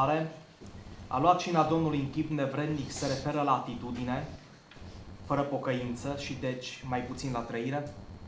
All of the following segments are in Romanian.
întrebare. A luat cina Domnului în chip nevrednic se referă la atitudine, fără pocăință și deci mai puțin la trăire?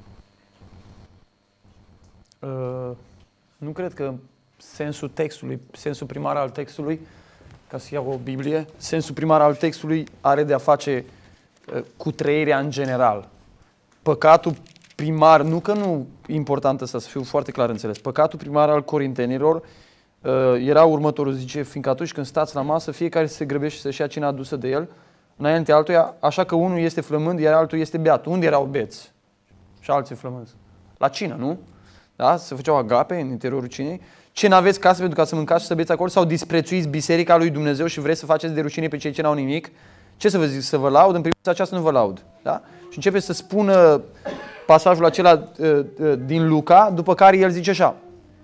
Nu cred că sensul textului, sensul primar al textului, ca să iau o Biblie, sensul primar al textului are de a face cu trăirea în general. Păcatul primar, nu că nu e important să fiu foarte clar înțeles, păcatul primar al corintenilor era următorul, zice, fiindcă atunci când stați la masă, fiecare se grăbește să-și ia cina adusă de el, înainte altuia, așa că unul este flămând, iar altul este beat. Unde erau beți? Și alții flămânzi. La cină, nu? Da? Se făceau agape în interiorul cinei. Ce n-aveți casă pentru ca să mâncați și să beți acolo? Sau disprețuiți biserica lui Dumnezeu și vreți să faceți de rușine pe cei ce n-au nimic? Ce să vă zic? Să vă laud? În privința aceasta nu vă laud. Da? Și începe să spună pasajul acela din Luca, după care el zice așa.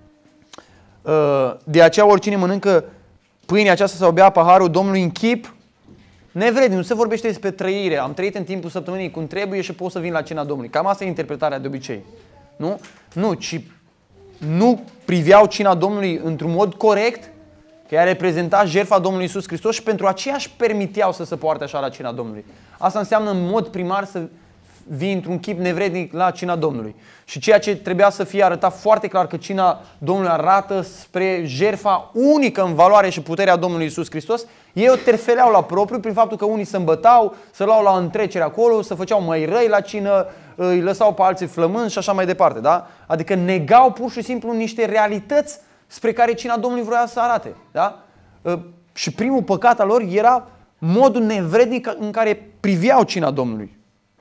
De aceea oricine mănâncă pâinea aceasta sau bea paharul Domnului în chip nevrednic. Nu se vorbește despre trăire. Am trăit în timpul săptămânii cum trebuie și pot să vin la cina Domnului. Cam asta e interpretarea de obicei. Nu? Nu, ci nu priveau cina Domnului într-un mod corect, că ea reprezenta jertfa Domnului Iisus Hristos și pentru aceea își permiteau să se poarte așa la cina Domnului. Asta înseamnă în mod primar să vii într-un chip nevrednic la cina Domnului. Și ceea ce trebuia să fie arătat foarte clar că cina Domnului arată spre jertfa unică în valoare și puterea Domnului Iisus Hristos, ei o terfeleau la propriu prin faptul că unii se îmbătau, se luau la întrecere acolo, se făceau mai răi la cină, îi lăsau pe alții flămânzi și așa mai departe. Da? Adică negau pur și simplu niște realități spre care cina Domnului vrea să arate. Da? Și primul păcat al lor era modul nevrednic în care priveau cina Domnului.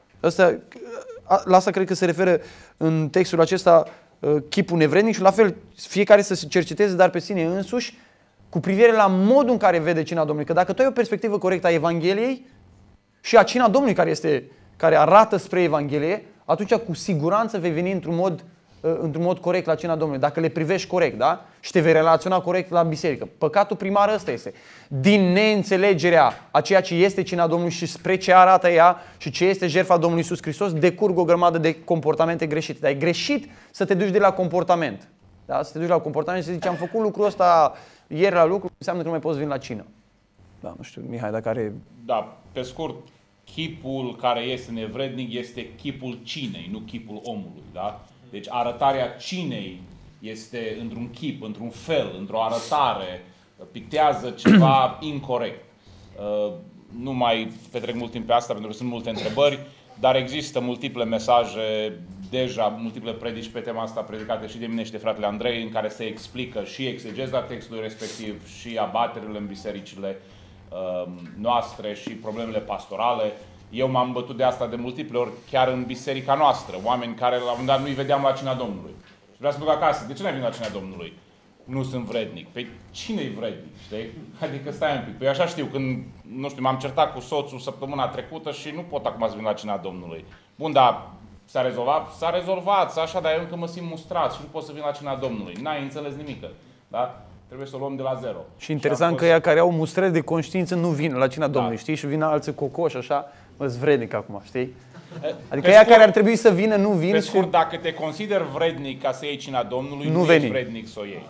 La asta cred că se referă în textul acesta chipul nevrednic și la fel fiecare să se cerceteze, dar pe sine însuși, cu privire la modul în care vede cina Domnului. Că dacă tu ai o perspectivă corectă a Evangheliei și a cina Domnului care arată spre Evanghelie, atunci cu siguranță vei veni într-un mod corect la cina Domnului. Dacă le privești corect, da? Și te vei relaționa corect la biserică. Păcatul primar ăsta este. Din neînțelegerea a ceea ce este cina Domnului și spre ce arată ea și ce este jertfa Domnului Iisus Hristos, decurg o grămadă de comportamente greșite. Dar e greșit să te duci de la comportament. Da? Să te duci la comportament și să zici, am făcut lucrul ăsta ieri la lucru, înseamnă că nu mai poți veni la cină. Da, nu știu, Mihai, dacă are... Da, pe scurt, chipul care este nevrednic este chipul cinei, nu chipul omului. Da? Deci arătarea cinei este într-un chip, într-un fel, într-o arătare, pictează ceva incorect. Nu mai petrec mult timp pe asta pentru că sunt multe întrebări, dar există multiple mesaje, deja multiple predici pe tema asta predicate și de mine și de fratele Andrei, în care se explică și exegeza textului respectiv și abaterile în bisericile noastre și problemele pastorale. Eu m-am bătut de asta de multiple ori chiar în biserica noastră. Oameni care la un moment dat nu-i vedeam la cina Domnului. Și vreau să duc acasă. De ce n-ai venit la cina Domnului? Nu sunt vrednic. Păi cine-i vrednic? Știi? Adică stai un pic. Păi așa știu, când, nu știu, m-am certat cu soțul săptămâna trecută și nu pot acum să vin la cina Domnului. Bun, dar s-a rezolvat? S-a rezolvat, așa, dar eu încă mă simt mustrat și nu pot să vin la cina Domnului. N-ai înțeles nimică. Da? Trebuie să o luăm de la zero. Și interesant că ea care au mustrări de conștiință nu vin la cina Domnului, știi? Și vin alții cocoși, așa, mă-s vrednic acum, știi? Adică ea care ar trebui să vină, nu vin. Pe scurt, dacă te consider vrednic ca să iei cina Domnului, nu ești vrednic să o iei.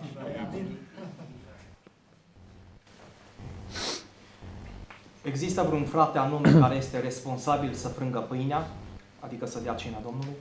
Există vreun frate anume care este responsabil să frângă pâinea, adică să dea cina Domnului?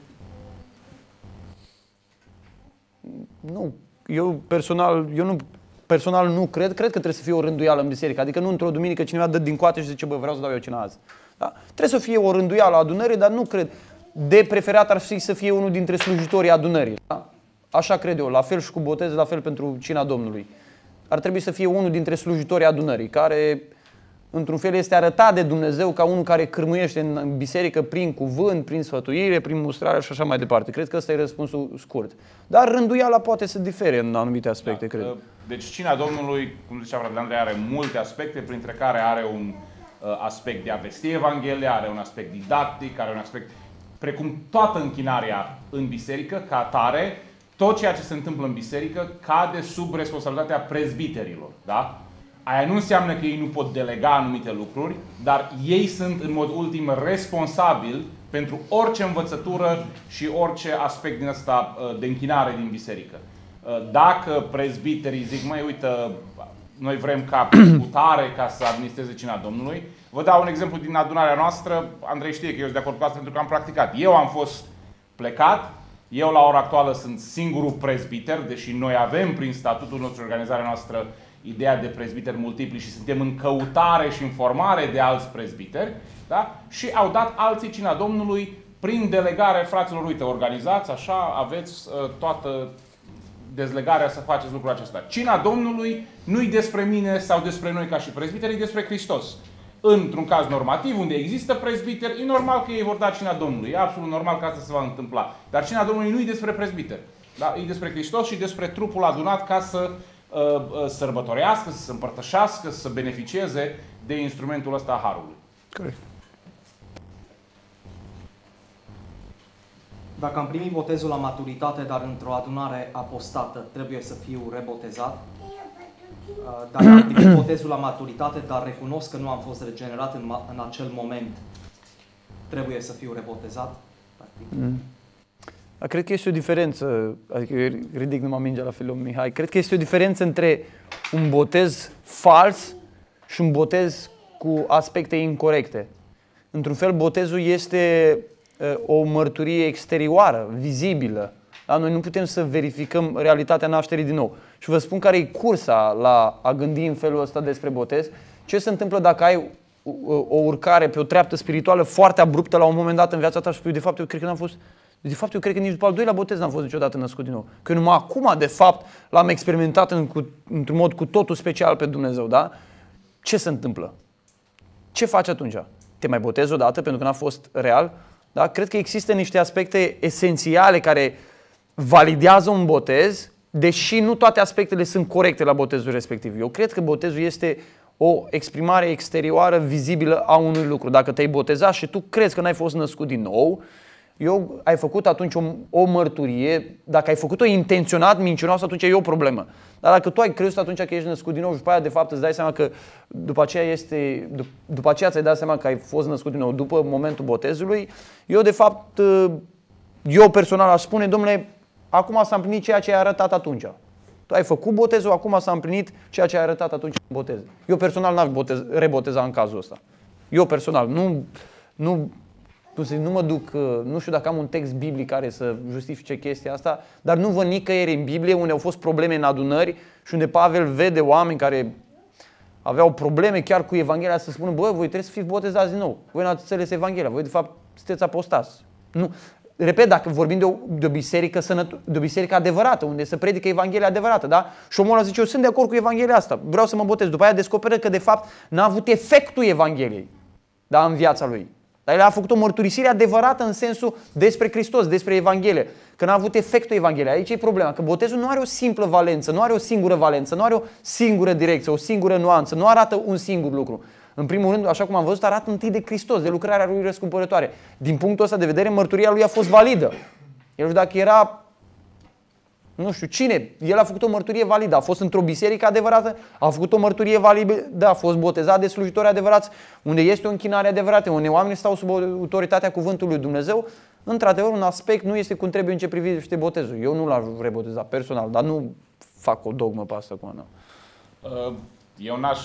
Nu. Eu personal nu cred. Cred că trebuie să fie o rânduială în biserică. Adică nu într-o duminică cineva dă din coate și zice, bă, vreau să dau eu cina azi. Da? Trebuie să fie o rânduială a adunării, dar nu cred. De preferat ar fi să fie unul dintre slujitorii adunării. Da? Așa cred eu. La fel și cu botez, la fel pentru cina Domnului. Ar trebui să fie unul dintre slujitorii adunării, care într-un fel este arătat de Dumnezeu ca unul care cârmuiește în biserică prin cuvânt, prin sfătuire, prin mustrare și așa mai departe. Cred că ăsta e răspunsul scurt. Dar rânduiala poate să difere în anumite aspecte, cred. Deci cina Domnului, cum zicea fratele Andrei, are multe aspecte, printre care are un aspect de a vesti Evanghelia, are un aspect didactic, are un aspect, precum toată închinarea în biserică, ca atare, tot ceea ce se întâmplă în biserică cade sub responsabilitatea prezbiterilor. Da? Aia nu înseamnă că ei nu pot delega anumite lucruri, dar ei sunt în mod ultim responsabili pentru orice învățătură și orice aspect din ăsta de închinare din biserică. Dacă prezbiterii zic, măi, uite, noi vrem ca putare ca să administreze cina Domnului. Vă dau un exemplu din adunarea noastră. Andrei știe că eu sunt de acord cu asta pentru că am practicat. Eu am fost plecat. Eu la ora actuală sunt singurul prezbiter, deși noi avem prin statutul nostru, organizarea noastră, ideea de prezbiteri multipli și suntem în căutare și în formare de alți prezbiteri, da? Și au dat alții cina Domnului prin delegare fraților, uite, organizați, așa, aveți toată dezlegarea să faceți lucrul acesta. Cina Domnului nu-i despre mine sau despre noi ca și prezbiteri, e despre Hristos. Într-un caz normativ, unde există prezbiteri, e normal că ei vor da cina Domnului. E absolut normal că asta se va întâmpla. Dar cina Domnului nu e despre prezbiteri. Da? E despre Hristos și despre trupul adunat ca să sărbătorească, să se împărtășească, să beneficieze de instrumentul ăsta a Harului. Corect. Dacă am primit botezul la maturitate, dar într-o adunare apostată, trebuie să fiu rebotezat. Dacă am primit botezul la maturitate, dar recunosc că nu am fost regenerat în acel moment, trebuie să fiu rebotezat. Cred că este o diferență, adică eu ridic numai mingea la filul Mihai, cred că este o diferență între un botez fals și un botez cu aspecte incorrecte. Într-un fel, botezul este o mărturie exterioară, vizibilă. Da? Noi nu putem să verificăm realitatea nașterii din nou. Și vă spun care e cursa la a gândi în felul ăsta despre botez. Ce se întâmplă dacă ai o urcare pe o treaptă spirituală foarte abruptă la un moment dat în viața ta și spui, de fapt, eu cred că n-am fost... De fapt, eu cred că nici după al doilea botez n-am fost niciodată născut din nou. Că numai acum, de fapt, l-am experimentat într-un mod cu totul special pe Dumnezeu, da? Ce se întâmplă? Ce faci atunci? Te mai botezi odată pentru că n-a fost real? Da? Cred că există niște aspecte esențiale care validează un botez, deși nu toate aspectele sunt corecte la botezul respectiv. Eu cred că botezul este o exprimare exterioară, vizibilă a unui lucru. Dacă te-ai botezat și tu crezi că n-ai fost născut din nou, ai făcut atunci o mărturie. Dacă ai făcut-o intenționat, mincinoasă, atunci e o problemă. Dar dacă tu ai crezut atunci că ești născut din nou și după aia de fapt îți dai seama că după aceea ți-ai dat seama că ai fost născut din nou după momentul botezului, eu personal aș spune, domnule, acum s-a împlinit ceea ce ai arătat atunci. Tu ai făcut botezul, acum s-a împlinit ceea ce ai arătat atunci în botez. Eu personal n-aș reboteza în cazul ăsta. Eu personal nu mă duc, nu știu dacă am un text biblic care să justifice chestia asta, dar nu văd nicăieri în Biblie unde au fost probleme în adunări și unde Pavel vede oameni care aveau probleme chiar cu Evanghelia să spună, bă, voi trebuie să fiți botezați din nou. Voi n-ați înțeles Evanghelia, voi de fapt sunteți apostați. Nu. Repet, dacă vorbim de o biserică de o biserică adevărată, unde se predică Evanghelia adevărată, da? Și omul ăla zice, eu sunt de acord cu Evanghelia asta, vreau să mă botez. După aia descoperă că de fapt n-a avut efectul Evangheliei, da, în viața lui. Dar el a făcut o mărturisire adevărată în sensul despre Hristos, despre Evanghelie, că n-a avut efectul Evangheliei. Aici e problema, că botezul nu are o simplă valență, nu are o singură valență, nu are o singură direcție, o singură nuanță, nu arată un singur lucru. În primul rând, așa cum am văzut, arată întâi de Hristos, de lucrarea lui răscumpărătoare. Din punctul ăsta de vedere, mărturia lui a fost validă. El știu dacă era, nu știu cine, el a făcut o mărturie validă, a fost într-o biserică adevărată, a făcut o mărturie validă, a fost botezat de slujitori adevărați, unde este o închinare adevărată, unde oamenii stau sub autoritatea cuvântului lui Dumnezeu. Într-adevăr, un aspect nu este cum trebuie în ce privește botezul. Eu nu l-aș reboteza personal, dar nu fac o dogmă pe asta cu Ana. Eu n-aș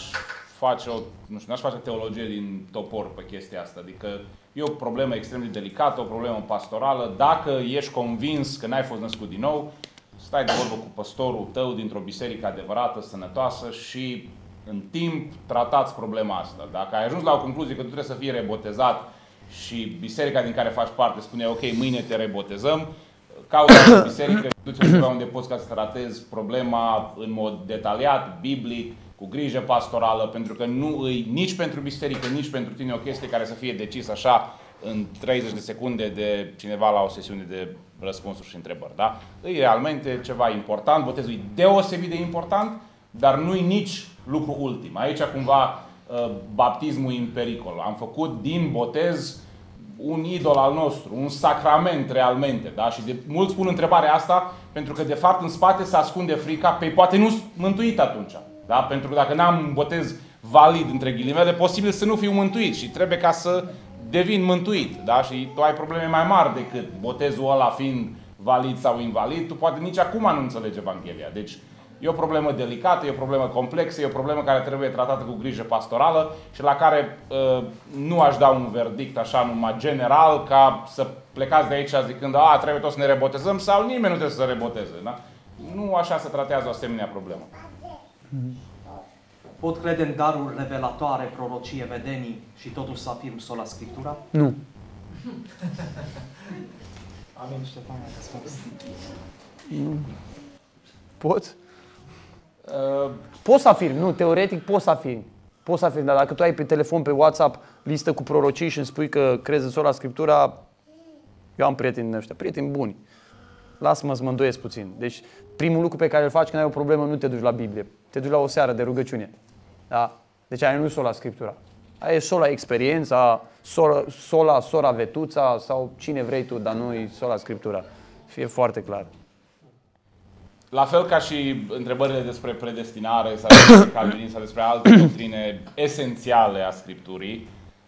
face teologie din topor pe chestia asta. Adică e o problemă extrem de delicată, o problemă pastorală. Dacă ești convins că n-ai fost născut din nou, stai de vorbă cu păstorul tău dintr-o biserică adevărată, sănătoasă și în timp tratați problema asta. Dacă ai ajuns la o concluzie că tu trebuie să fii rebotezat și biserica din care faci parte spune ok, mâine te rebotezăm, caută o biserică, du-te undeva unde poți ca să tratezi problema în mod detaliat, biblic, cu grijă pastorală, pentru că nu îi nici pentru biserică, nici pentru tine o chestie care să fie decis așa în 30 de secunde de cineva la o sesiune de răspunsuri și întrebări. Da? E realmente ceva important, botezul e deosebit de important, dar nu-i nici lucru ultim. Aici cumva baptismul e în pericol. Am făcut din botez un idol al nostru, un sacrament realmente. Da? Și mulți pun întrebarea asta pentru că de fapt în spate se ascunde frica, pe poate nu sunt mântuit atunci. Da? Pentru că dacă n-am un botez valid, între ghilimele, posibil să nu fiu mântuit și trebuie ca să devin mântuit. Da? Și tu ai probleme mai mari decât botezul ăla fiind valid sau invalid, tu poate nici acum nu înțelegi Evanghelia. Deci E o problemă delicată, e o problemă complexă, e o problemă care trebuie tratată cu grijă pastorală și la care nu aș da un verdict așa numai general ca să plecați de aici zicând trebuie tot să ne rebotezăm sau nimeni nu trebuie să se reboteze. Da? Nu așa se tratează o asemenea problemă. Pot crede în daruri revelatoare, prorocie, vedenii și totuși să afirm sola Scriptura? Nu. Amin, Ștefan, ai răspuns. Poți? Poți să afirmi, nu, teoretic poți să afirmi. Poți să afirmi, dar dacă tu ai pe telefon, pe WhatsApp, listă cu prorocii și îmi spui că crezi în sola Scriptura, eu am prieteni din ăștia, prieteni buni. Lasă-mă să mă îndoiesc puțin. Deci, primul lucru pe care îl faci când ai o problemă, nu te duci la Biblie. Te duci la o seară de rugăciune. Da? Deci aia nu e sola Scriptura. Aia e sola experiența, sora vetuța sau cine vrei tu, dar nu e sola Scriptura. Fie foarte clar. La fel ca și întrebările despre predestinare sau despre calvinism sau despre alte doctrine esențiale a Scripturii,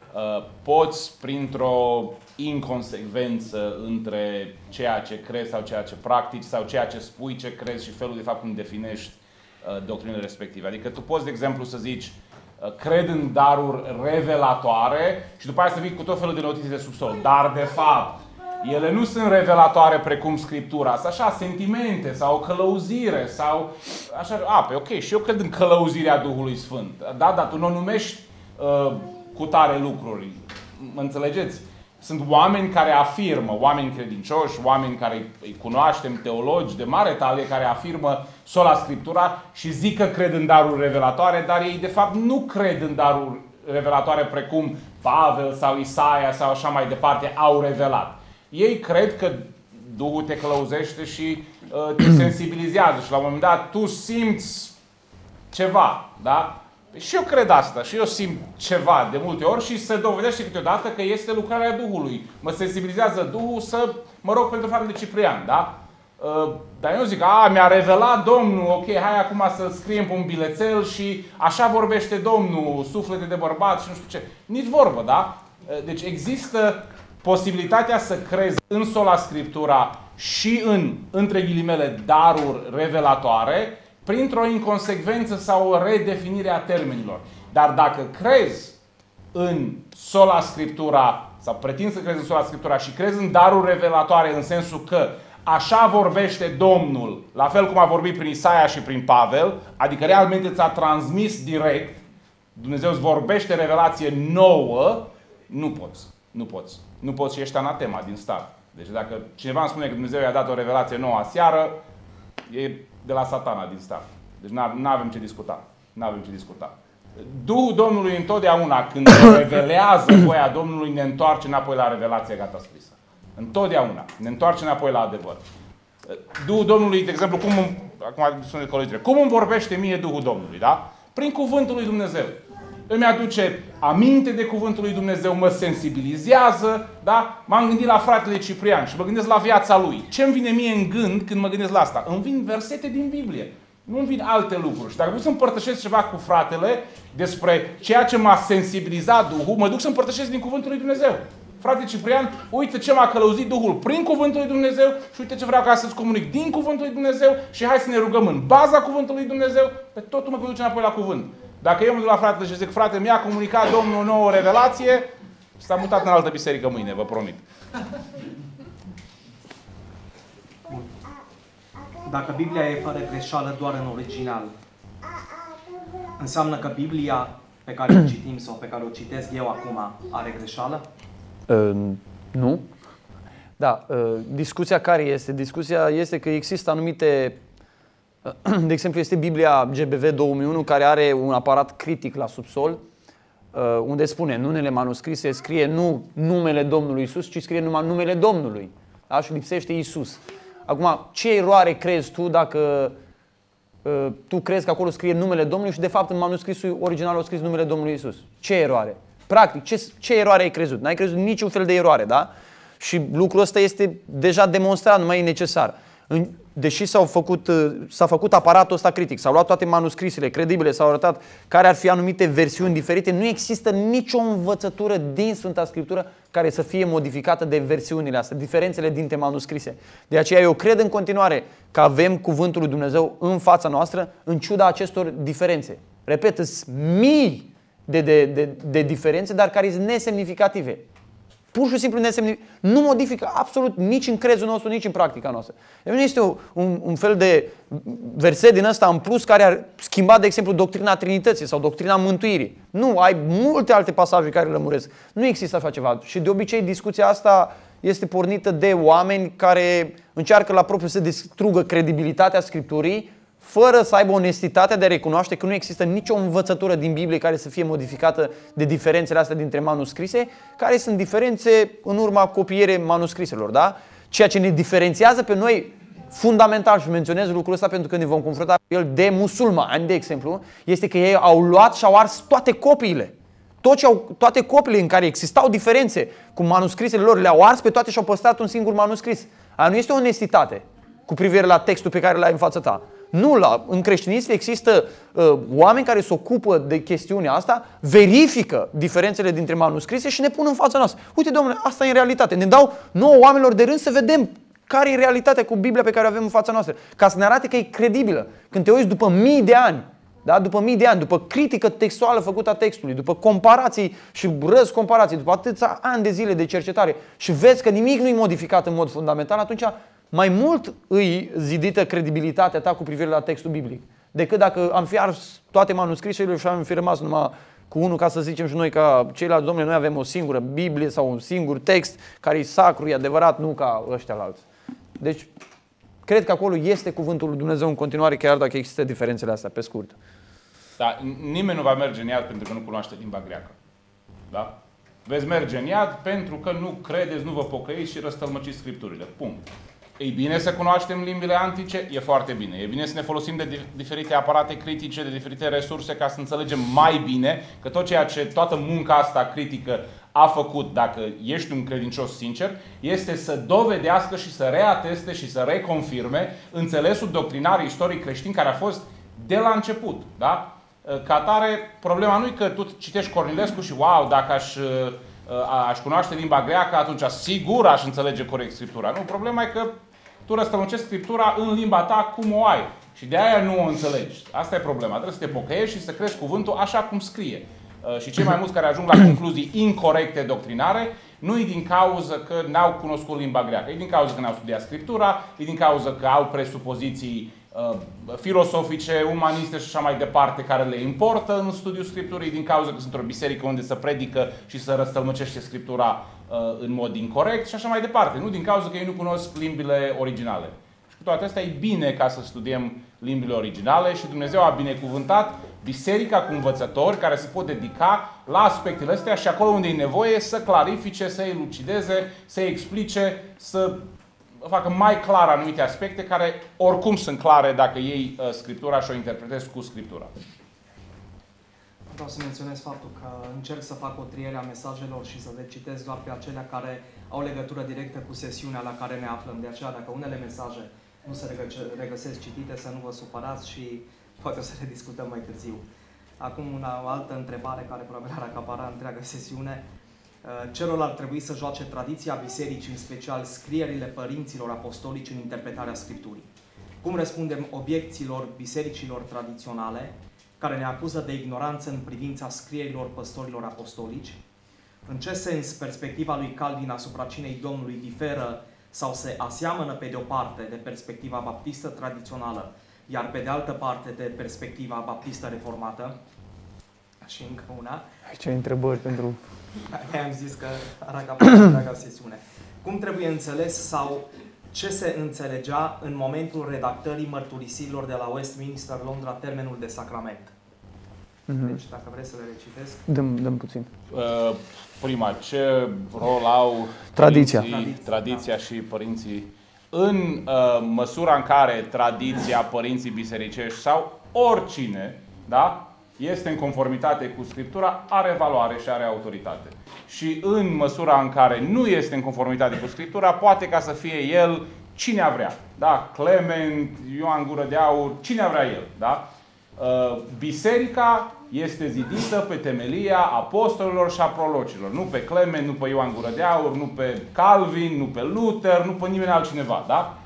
poți, printr-o inconsecvență între ceea ce crezi sau ceea ce practici sau ceea ce spui, ce crezi și felul de fapt cum definești doctrinele respective. Adică tu poți, de exemplu, să zici cred în daruri revelatoare și după aia să vii cu tot felul de notițe de subsol. Dar, de fapt, ele nu sunt revelatoare precum Scriptura. Sunt așa, sentimente sau călăuzire sau așa. Ok, și eu cred în călăuzirea Duhului Sfânt. Da, dar tu nu o numești cu tare lucruri. Mă înțelegeți? Sunt oameni care afirmă, oameni credincioși, oameni care îi cunoaștem, teologi de mare talie, care afirmă sola Scriptura și zic că cred în daruri revelatoare, dar ei de fapt nu cred în daruri revelatoare precum Pavel sau Isaia sau așa mai departe au revelat. Ei cred că Duhul te călăuzește și te sensibilizează și la un moment dat tu simți ceva, da? Și eu cred asta și eu simt ceva de multe ori și se dovedește câteodată că este lucrarea Duhului. Mă sensibilizează Duhul să mă rog pentru fratele Ciprian, da? Dar eu nu zic, mi-a revelat Domnul, ok, hai acum să scriem pe un bilețel și așa vorbește Domnul, suflete de bărbat și nu știu ce. Nici vorbă, da? Deci există posibilitatea să crezi în sola Scriptura și în, între ghilimele, daruri revelatoare, printr-o inconsecvență sau o redefinire a termenilor. Dar dacă crezi în sola Scriptura, sau pretinzi să crezi în sola Scriptura și crezi în daruri revelatoare în sensul că așa vorbește Domnul, la fel cum a vorbit prin Isaia și prin Pavel, adică realmente ți-a transmis direct, Dumnezeu îți vorbește revelație nouă, nu poți. Nu poți. Nu poți și ești anatema din start. Deci dacă cineva îmi spune că Dumnezeu i-a dat o revelație nouă aseară, e de la Satana din start. Deci nu avem ce discuta. Nu avem ce discuta. Duhul Domnului întotdeauna, când revelează voia Domnului, ne întoarce înapoi la revelația gata scrisă. Întotdeauna. Ne întoarce înapoi la adevăr. Duhul Domnului, de exemplu, acum sunt de colegii, cum îmi vorbește mie Duhul Domnului, da? Prin cuvântul lui Dumnezeu. Îmi aduce aminte de cuvântul lui Dumnezeu, mă sensibilizează, da? M-am gândit la fratele Ciprian și mă gândesc la viața lui. Ce îmi vine mie în gând când mă gândesc la asta? Îmi vin versete din Biblie. Nu îmi vin alte lucruri. Și dacă vreau să împărtășesc ceva cu fratele despre ceea ce m-a sensibilizat Duhul, mă duc să împărtășesc din cuvântul lui Dumnezeu. Frate Ciprian, uite ce m-a călăuzit Duhul prin cuvântul lui Dumnezeu și uite ce vreau ca să-ți comunic din cuvântul lui Dumnezeu și hai să ne rugăm în baza cuvântului lui Dumnezeu, pe totul mă duce înapoi la cuvânt. Dacă eu mă duc la fratele și zic, frate, mi-a comunicat Domnul o nouă revelație, s-a mutat în altă biserică mâine, vă promit. Dacă Biblia e fără greșeală doar în original, înseamnă că Biblia pe care o citim sau pe care o citesc eu acum are greșeală? Nu. Da, discuția care este? Discuția este că există anumite, de exemplu, este Biblia GBV 2001 care are un aparat critic la subsol, unde spune, în unele manuscrise scrie nu numele Domnului Iisus, ci scrie numai numele Domnului. Da? Și lipsește Iisus. Acum, ce eroare crezi tu dacă tu crezi că acolo scrie numele Domnului și de fapt în manuscrisul original a scris numele Domnului Iisus? Ce eroare? Practic, ce eroare ai crezut? N-ai crezut niciun fel de eroare, da? Și lucrul ăsta este deja demonstrat, nu mai e necesar. Deși s-a făcut aparatul ăsta critic, s-au luat toate manuscrisele credibile, s-au arătat care ar fi anumite versiuni diferite, nu există nicio învățătură din Sfânta Scriptură care să fie modificată de versiunile astea, diferențele dintre manuscrise. De aceea eu cred în continuare că avem Cuvântul lui Dumnezeu în fața noastră, în ciuda acestor diferențe. Repet, sunt mii de diferențe, dar care sunt nesemnificative. Pur și simplu nu modifică absolut nici în crezul nostru, nici în practica noastră. Nu este un fel de verset din ăsta în plus care ar schimba, de exemplu, doctrina Trinității sau doctrina mântuirii. Nu, ai multe alte pasaje care lămuresc. Nu există așa ceva. Și de obicei discuția asta este pornită de oameni care încearcă la propriu să distrugă credibilitatea Scripturii, fără să aibă onestitatea de a recunoaște că nu există nicio învățătură din Biblie care să fie modificată de diferențele astea dintre manuscrise, care sunt diferențe în urma copierii manuscriselor, da? Ceea ce ne diferențiază pe noi fundamental, și menționez lucrul ăsta pentru că ne vom confrunta cu el, de musulmani, de exemplu, este că ei au luat și au ars toate copiile. Toate copiile în care existau diferențe cu manuscrisele lor, le-au ars pe toate și au păstrat un singur manuscris. Aia nu este onestitate cu privire la textul pe care l-ai în fața ta. Nu, în creștinism există oameni care se ocupă de chestiunea asta, verifică diferențele dintre manuscrise și ne pun în fața noastră. Uite, domnule, asta e în realitate. Ne dau nouă oamenilor de rând să vedem care e realitatea cu Biblia pe care o avem în fața noastră. Ca să ne arate că e credibilă. Când te uiți după mii de ani, da? După mii de ani, după critică textuală făcută a textului, după comparații și răzcomparații, după atâția ani de zile de cercetare și vezi că nimic nu e modificat în mod fundamental, atunci mai mult îi zidită credibilitatea ta cu privire la textul biblic decât dacă am fi ars toate manuscrisele și am fi rămas numai cu unul, ca să zicem și noi ca ceilalți, domnule, noi avem o singură Biblie sau un singur text care e sacru, e adevărat, nu ca ăștia alți. Deci, cred că acolo este Cuvântul lui Dumnezeu în continuare, chiar dacă există diferențele astea, pe scurt. Da, nimeni nu va merge în iad pentru că nu cunoaște limba greacă. Da? Veți merge în iad pentru că nu credeți, nu vă pocăiți și răstălmăciți Scripturile. Punct. E bine să cunoaștem limbile antice? E foarte bine. E bine să ne folosim de diferite aparate critice, de diferite resurse ca să înțelegem mai bine că tot ceea ce toată munca asta critică a făcut, dacă ești un credincios sincer, este să dovedească și să reateste și să reconfirme înțelesul doctrinar istoric creștin care a fost de la început. Da? Ca atare, problema nu e că tu citești Cornilescu și wow, dacă aș cunoaște limba greacă, atunci sigur aș înțelege corect Scriptura. Nu, problema e că tu răstălmăcești Scriptura în limba ta cum o ai. Și de aia nu o înțelegi. Asta e problema. Trebuie să te pocăiești și să crezi cuvântul așa cum scrie. Și cei mai mulți care ajung la concluzii incorecte doctrinare, nu e din cauză că n-au cunoscut limba greacă. E din cauză că n-au studiat Scriptura, e din cauză că au presupoziții filosofice, umaniste și așa mai departe, care le importă în studiul Scripturii, din cauza că sunt o biserică unde se predică și se răstălmăcește Scriptura în mod incorect și așa mai departe. Nu din cauza că ei nu cunosc limbile originale. Și cu toate astea e bine ca să studiem limbile originale și Dumnezeu a binecuvântat biserica cu învățători care se pot dedica la aspectele astea și acolo unde e nevoie să clarifice, să elucideze, să explice, să facă mai clar anumite aspecte care oricum sunt clare dacă iei Scriptura și o interpretezi cu Scriptura. Vreau să menționez faptul că încerc să fac o triere a mesajelor și să le citesc doar pe acelea care au legătură directă cu sesiunea la care ne aflăm. De aceea, dacă unele mesaje nu se regăsesc citite, să nu vă supărați și poate o să le discutăm mai târziu. Acum, o altă întrebare care probabil ar acapara întreaga sesiune. Ce rol ar trebui să joace tradiția bisericii, în special scrierile părinților apostolici în interpretarea Scripturii? Cum răspundem obiecțiilor bisericilor tradiționale care ne acuză de ignoranță în privința scrierilor păstorilor apostolici? În ce sens perspectiva lui Calvin asupra cinei Domnului diferă sau se aseamănă pe de o parte de perspectiva baptistă tradițională, iar pe de altă parte de perspectiva baptistă reformată? Și încă una. Ce întrebări pentru... Am zis că ar acapara întreaga sesiune. Cum trebuie înțeles sau ce se înțelegea în momentul redactării mărturisirilor de la Westminster, Londra, termenul de sacrament? Deci, dacă vreți să le recitesc. Dăm puțin. Prima, ce rol au tradiția și părinții în măsura în care tradiția, părinții bisericești sau oricine, da, este în conformitate cu Scriptura, are valoare și are autoritate. Și în măsura în care nu este în conformitate cu Scriptura, poate ca să fie el cine a vrea. Da? Clement, Ioan Gură de Aur, cine a vrea el. Da? Biserica este zidită pe temelia apostolilor și a prorocilor. Nu pe Clement, nu pe Ioan Gură de Aur, nu pe Calvin, nu pe Luther, nu pe nimeni altcineva. Da?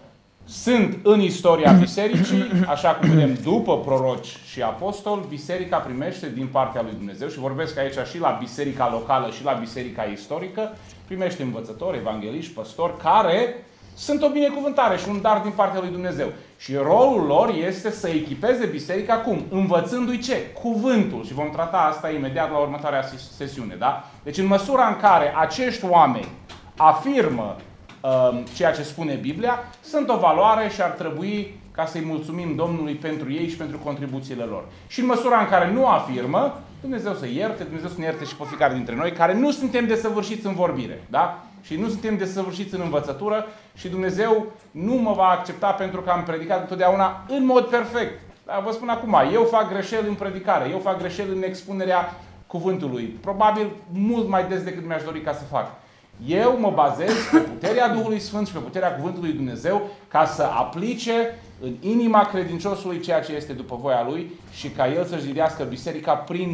Sunt în istoria bisericii, așa cum vedem după proroci și apostoli, biserica primește din partea lui Dumnezeu, și vorbesc aici și la biserica locală și la biserica istorică, primește învățători, evangeliști, păstori, care sunt o binecuvântare și un dar din partea lui Dumnezeu. Și rolul lor este să echipeze biserica cum? Învățându-i ce? Cuvântul. Și vom trata asta imediat la următoarea sesiune. Da? Deci în măsura în care acești oameni afirmă ceea ce spune Biblia, sunt o valoare și ar trebui ca să-i mulțumim Domnului pentru ei și pentru contribuțiile lor. Și în măsura în care nu afirmă, Dumnezeu să ierte, Dumnezeu să ne ierte și pe fiecare dintre noi, care nu suntem desăvârșiți în vorbire. Da? Și nu suntem desăvârșiți în învățătură și Dumnezeu nu mă va accepta pentru că am predicat întotdeauna în mod perfect. Dar vă spun acum, eu fac greșeli în predicare, eu fac greșeli în expunerea cuvântului. Probabil mult mai des decât mi-aș dori ca să fac. Eu mă bazez pe puterea Duhului Sfânt și pe puterea Cuvântului Dumnezeu ca să aplice în inima credinciosului ceea ce este după voia Lui și ca el să-și zidească biserica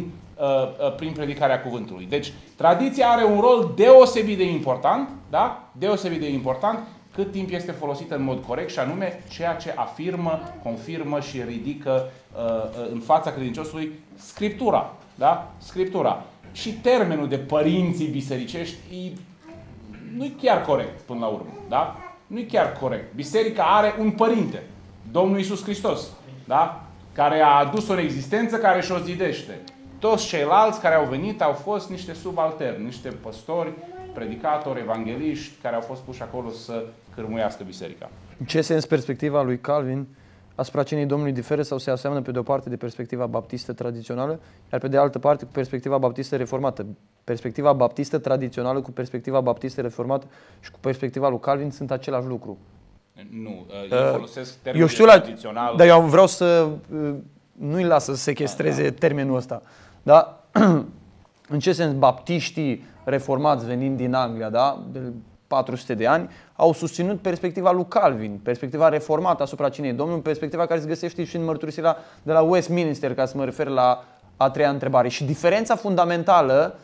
prin predicarea Cuvântului. Deci, tradiția are un rol deosebit de important, da? Deosebit de important, cât timp este folosită în mod corect, și anume ceea ce afirmă, confirmă și ridică în fața credinciosului Scriptura. Da? Scriptura. Și termenul de părinții bisericești nu-i chiar corect până la urmă. Da? Nu-i chiar corect. Biserica are un părinte, Domnul Iisus Hristos, da? Care a adus-o în existență, care și-o zidește. Toți ceilalți care au venit au fost niște subalterni, niște păstori, predicatori, evangeliști, care au fost puși acolo să cârmuiască biserica. În ce sens perspectiva lui Calvin asupra cenei Domnului diferă sau se aseamănă pe de o parte de perspectiva baptistă tradițională, iar pe de altă parte cu perspectiva baptistă reformată? Perspectiva baptistă tradițională cu perspectiva baptistă reformată și cu perspectiva lui Calvin sunt același lucru. Nu, eu folosesc termenul tradițional. Dar eu vreau să nu-i las să sechestreze termenul ăsta. Da? În ce sens baptiștii reformați venind din Anglia, da? De 400 de ani, au susținut perspectiva lui Calvin, perspectiva reformată asupra cinei Domnului, perspectiva care se găsește și în mărturisirea de la Westminster, ca să mă refer la a treia întrebare. Și diferența fundamentală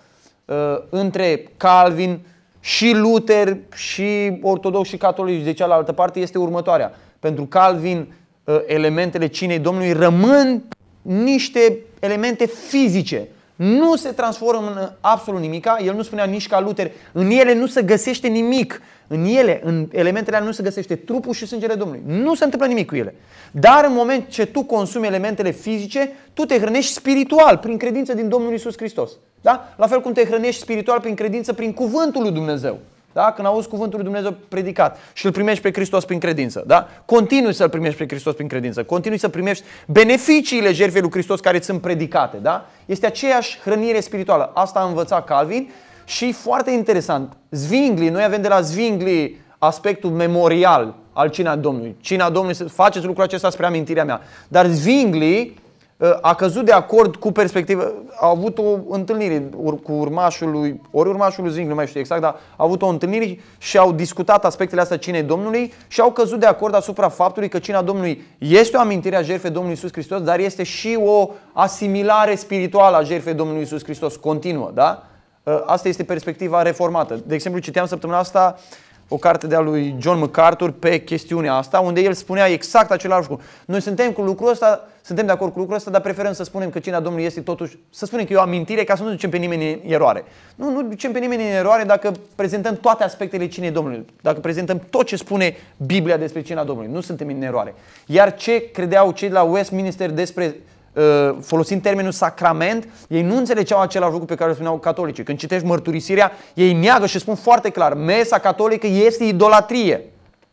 între Calvin și Luther și ortodox și catolici de cealaltă parte este următoarea. Pentru Calvin, elementele cinei Domnului rămân niște elemente fizice. Nu se transformă în absolut nimica. El nu spunea nici ca Luther. În ele nu se găsește nimic. În ele, în elementele alea nu se găsește trupul și sângele Domnului. Nu se întâmplă nimic cu ele. Dar în moment ce tu consumi elementele fizice, tu te hrănești spiritual prin credință din Domnul Iisus Hristos. Da? La fel cum te hrănești spiritual prin credință prin cuvântul lui Dumnezeu. Da? Când auzi cuvântul lui Dumnezeu predicat și îl primești pe Hristos prin credință, da? Continui să-l primești pe Hristos prin credință, continui să primești beneficiile jertfei lui Hristos care îți sunt predicate, da? Este aceeași hrănire spirituală. Asta a învățat Calvin și foarte interesant. Zwingli, noi avem de la Zwingli aspectul memorial al Cinei Domnului. Cina Domnului, faceți lucrul acesta spre amintirea mea. Dar Zwingli a căzut de acord cu perspectivă, a avut o întâlnire cu urmașul lui Zwingli, nu mai știu exact, dar a avut o întâlnire și au discutat aspectele astea cinei Domnului și au căzut de acord asupra faptului că cina Domnului este o amintire a jertfei Domnului Iisus Hristos, dar este și o asimilare spirituală a jertfei Domnului Iisus Hristos, continuă, da? Asta este perspectiva reformată. De exemplu, citeam săptămâna asta o carte de-a lui John MacArthur pe chestiunea asta, unde el spunea exact același lucru. Noi suntem cu lucrul ăsta, suntem de acord cu lucrul ăsta, dar preferăm să spunem că cina Domnului este totuși, să spunem că e o amintire ca să nu ducem pe nimeni în eroare. Nu ducem pe nimeni în eroare dacă prezentăm toate aspectele cinei Domnului, dacă prezentăm tot ce spune Biblia despre cina Domnului. Nu suntem în eroare. Iar ce credeau cei de la Westminster despre folosind termenul sacrament, ei nu înțelegeau același lucru pe care îl spuneau catolicii. Când citești mărturisirea, ei neagă și spun foarte clar, mesa catolică este idolatrie.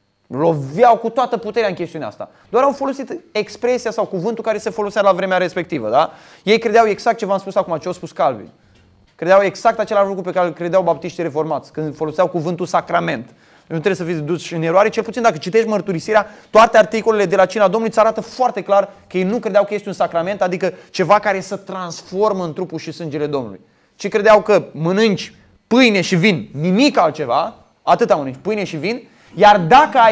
Loveau cu toată puterea în chestiunea asta. Doar au folosit expresia sau cuvântul care se folosea la vremea respectivă. Da? Ei credeau exact ce v-am spus acum, ce a spus Calvin. Credeau exact același lucru pe care îl credeau baptiștii reformați, când foloseau cuvântul sacrament. Nu trebuie să fiți duși în eroare, cel puțin dacă citești mărturisirea, toate articolele de la cina Domnului îți arată foarte clar că ei nu credeau că este un sacrament, adică ceva care să transformă în trupul și sângele Domnului. Ci credeau că mănânci pâine și vin, nimic altceva, atâta mănânci, pâine și vin, Iar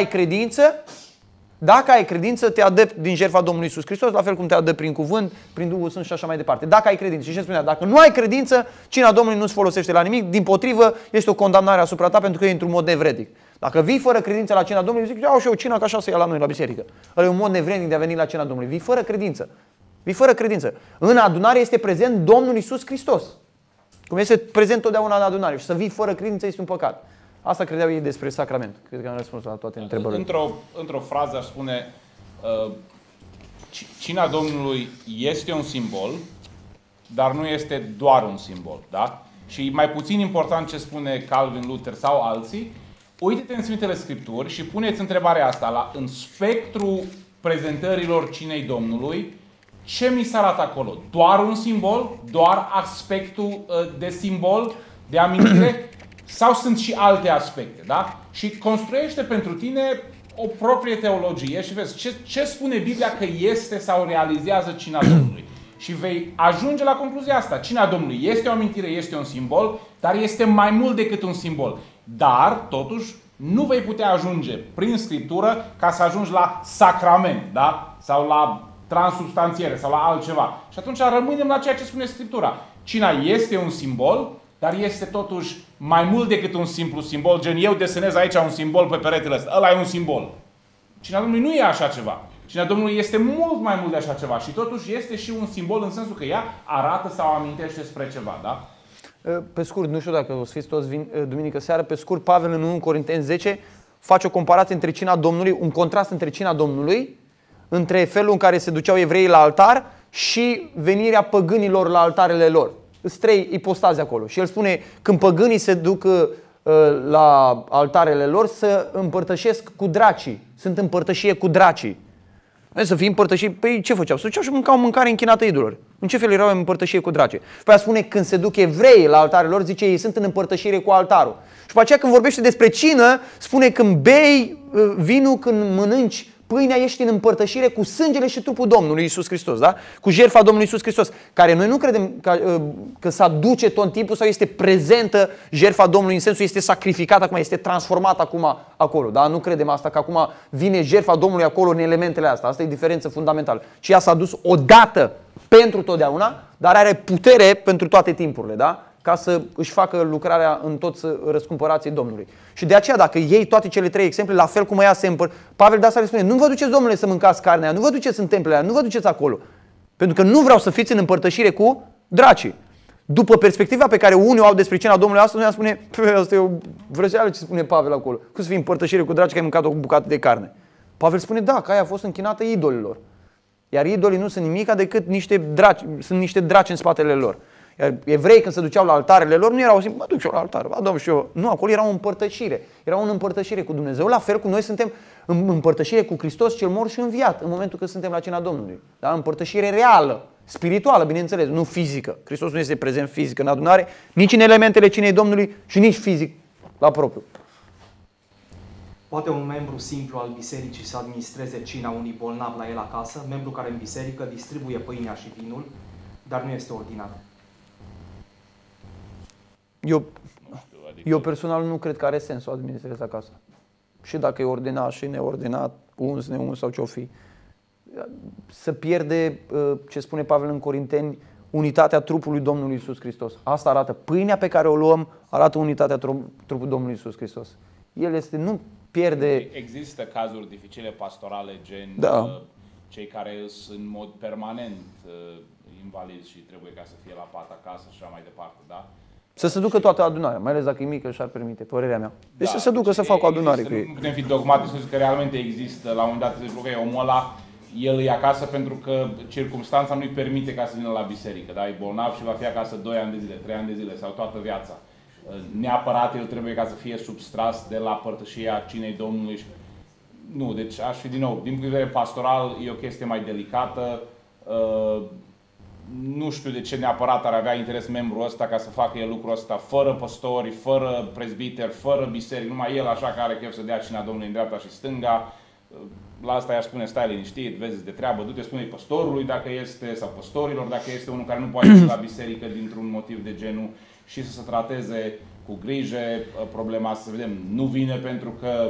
dacă ai credință, te adăpi din jertfa Domnului Iisus Hristos, la fel cum te adăpi prin cuvânt, prin Duhul Sfânt și așa mai departe. Dacă ai credință. Și ce spunea? Dacă nu ai credință, cina Domnului nu-ți folosește la nimic, dimpotrivă, este o condamnare asupra ta pentru că e într-un mod nevrednic. Dacă vii fără credință la cina Domnului, zic, iau și eu cină, că așa se ia la noi la biserică. Ăla e un mod nevrednic de a veni la cina Domnului. Vii fără credință. Vii fără credință. În adunare este prezent Domnul Iisus Hristos. Cum este prezent totdeauna în adunare. Și să vii fără credință este un păcat. Asta credeau ei despre sacrament. Cred că am răspuns la toate întrebările. Într-o frază aș spune, cina Domnului este un simbol, dar nu este doar un simbol. Da? Și mai puțin important ce spune Calvin, Luther sau alții, uite-te în Sfintele Scripturi și puneți întrebarea asta în spectru prezentărilor cinei Domnului, ce mi s-a arătat acolo? Doar un simbol? Doar aspectul de simbol, de amintire? Sau sunt și alte aspecte? Da? Și construiește pentru tine o proprie teologie și vezi ce spune Biblia că este sau realizează cina Domnului. Și vei ajunge la concluzia asta. Cina Domnului este o amintire, este un simbol, dar este mai mult decât un simbol. Dar, totuși, nu vei putea ajunge prin Scriptură ca să ajungi la sacrament, da? Sau la transubstanțiere sau la altceva. Și atunci rămânem la ceea ce spune Scriptura. Cina este un simbol, dar este totuși mai mult decât un simplu simbol, gen eu desenez aici un simbol pe peretele ăsta. Ăla e un simbol. Cina Domnului nu e așa ceva. Cina Domnului este mult mai mult de așa ceva și totuși este și un simbol în sensul că ea arată sau amintește spre ceva, da? Pe scurt, nu știu dacă o să fiți toți duminică seară, pe scurt, Pavel în 1 Corinteni 10 face o comparație între cina Domnului, un contrast între cina Domnului, între felul în care se duceau evreii la altar și venirea păgânilor la altarele lor. Sunt trei ipostaze acolo. Și el spune, când păgânii se duc la altarele lor, să împărtășesc cu dracii. Sunt împărtășie cu dracii. Să fii împărtășit, păi ce făceau? Se duceau și mâncau mâncare închinată idolilor. În ce fel erau în împărtășie cu dracii? Și pe aia spune, când se duc evreii la altarele lor, zice, ei sunt în împărtășire cu altarul. Și pe aceea când vorbește despre cină, spune, când bei vinul, când mănânci pâinea, ești în împărtășire cu sângele și trupul Domnului Iisus Hristos, da? Cu jertfa Domnului Iisus Hristos, care noi nu credem că se aduce tot timpul sau este prezentă jertfa Domnului în sensul este sacrificată acum, este transformată acum acolo, da? Nu credem asta, că acum vine jertfa Domnului acolo în elementele astea. Asta e diferență fundamentală. Și ea s-a dus odată pentru totdeauna, dar are putere pentru toate timpurile, da? Ca să își facă lucrarea în toți răscumpărații Domnului. Și de aceea, dacă iei toate cele trei exemple, la fel cum ea se împăr... Pavel de asta le spune, nu vă duceți, Domnule, să mâncați carnea, nu vă duceți în templele aia, nu vă duceți acolo. Pentru că nu vreau să fiți în împărtășire cu dracii. După perspectiva pe care unii o au despre cina Domnului, asta nu spune, asta e o vrăjeală ce spune Pavel acolo. Cum să fii în împărtășire cu dracii că ai mâncat o bucată de carne? Pavel spune, da, că aia a fost închinată idolilor. Iar idolii nu sunt nimica decât niște draci, sunt niște draci în spatele lor. Iar evrei când se duceau la altarele lor nu erau simplu, mă duc și eu la altar, adom și eu. Nu, acolo era o împărtășire. Era o împărtășire cu Dumnezeu, la fel cum noi suntem în împărtășire cu Hristos cel mort și înviat în momentul când suntem la cina Domnului. Da? Împărtășire reală, spirituală, bineînțeles, nu fizică. Hristos nu este prezent fizic în adunare, nici în elementele cinei Domnului și nici fizic la propriu. Poate un membru simplu al bisericii să administreze cina unui bolnav la el acasă, membru care în biserică distribuie pâinea și vinul, dar nu este ordinat. Eu personal nu cred că are sens să o administrez acasă. Și dacă e ordinat și neordinat, uns, neuns sau ce-o fi. Să pierde, ce spune Pavel în Corinteni, unitatea trupului Domnului Iisus Hristos. Asta arată. Pâinea pe care o luăm arată unitatea trupului Domnului Iisus Hristos. El este, nu pierde... Există cazuri dificile pastorale, gen cei care sunt în mod permanent invalizi și trebuie ca să fie la pat acasă și așa mai departe, da? Să se ducă toată adunarea, mai ales dacă e mică și ar permite, părerea mea. Deci să se ducă să facă o adunare cu ei. Nu putem fi dogmatici, să zic că realmente există. La un moment dat se zice că omul ăla, el e acasă pentru că circumstanța nu-i permite ca să vină la biserică. Da? E bolnav și va fi acasă 2 ani de zile, 3 ani de zile sau toată viața. Neapărat el trebuie ca să fie substras de la părtășia cinei Domnului. Nu, deci aș fi din nou, din punct de vedere pastoral, e o chestie mai delicată. Nu știu de ce neapărat ar avea interes membrul ăsta ca să facă el lucrul ăsta fără păstori, fără prezbiteri, fără biserici, numai el așa care are chef să dea cina Domnului în dreapta și stânga. La asta i-aș spune, stai liniștit, vezi de treabă, du-te, spune-i păstorului dacă este, sau păstorilor dacă este unul care nu poate ieși la biserică dintr-un motiv de genul și să se trateze cu grijă problema, să vedem, nu vine pentru că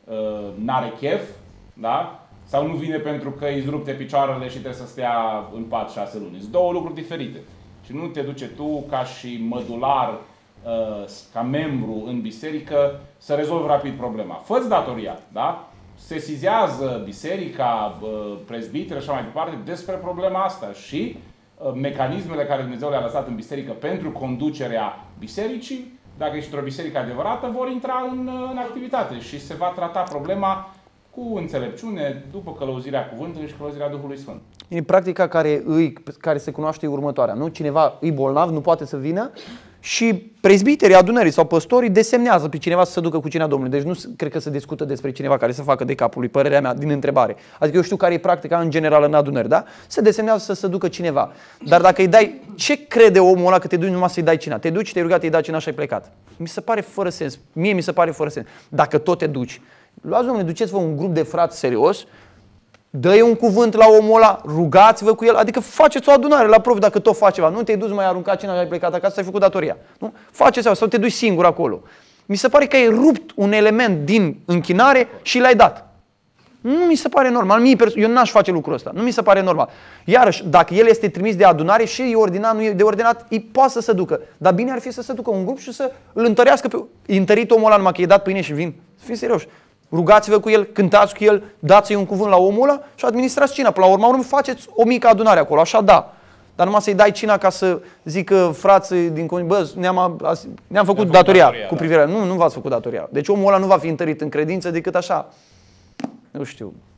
n-are chef, da? Sau nu vine pentru că îi rupte picioarele și trebuie să stea în pat 6 luni. Sunt două lucruri diferite. Și nu te duce tu ca și mădular, ca membru în biserică, să rezolvi rapid problema. Fă-ți datoria, da? Sesizează biserica, prezbiteri și așa mai departe despre problema asta și mecanismele care Dumnezeu le-a lăsat în biserică pentru conducerea bisericii, dacă ești într-o biserică adevărată, vor intra în activitate și se va trata problema cu înțelepciune, după călăuzirea cuvântului și călăuzirea Duhului Sfânt. E practica care se cunoaște următoarea, nu? Cineva e bolnav, nu poate să vină și prezbiterii adunării sau păstorii desemnează pe cineva să se ducă cu cina Domnului. Deci nu cred că se discută despre cineva care să facă de capul lui, părerea mea, din întrebare. Adică eu știu care e practica în general în adunări, da? Se desemnează să se ducă cineva. Dar dacă îi dai, ce crede omul ăla că te duci numai să-i dai cina? Te duci, te-ai rugat, îi dai cina și ai plecat. Mi se pare fără sens. Mie mi se pare fără sens. Dacă tot te duci, luați, domnule, duceți-vă un grup de frați serios, dă-i un cuvânt la omul ăla, rugați-vă cu el, adică faceți o adunare la propriu dacă tot faci ceva. Nu te-ai dus, mai aruncat cina și ai plecat acasă, ai făcut datoria. Nu? Faceți sau te duci singur acolo. Mi se pare că ai rupt un element din închinare și l-ai dat. Nu mi se pare normal. Eu n-aș face lucrul ăsta. Nu mi se pare normal. Iarăși, dacă el este trimis de adunare și e ordinat, nu e de ordinat, îi poate să se ducă. Dar bine ar fi să se ducă un grup și să îl întărească pe... Întărit omul ăla numai că i-a dat pâine și vin. Să fiți serioși. Rugați-vă cu el, cântați cu el, dați-i un cuvânt la omul ăla și administrați cina. Până la urmă, faceți o mică adunare acolo, așa da. Dar numai să-i dai cina ca să zică frații din comunitate, bă, ne-am făcut datoria cu privire. Nu v-ați făcut datoria. Deci omul ăla nu va fi întărit în credință decât așa. Nu știu.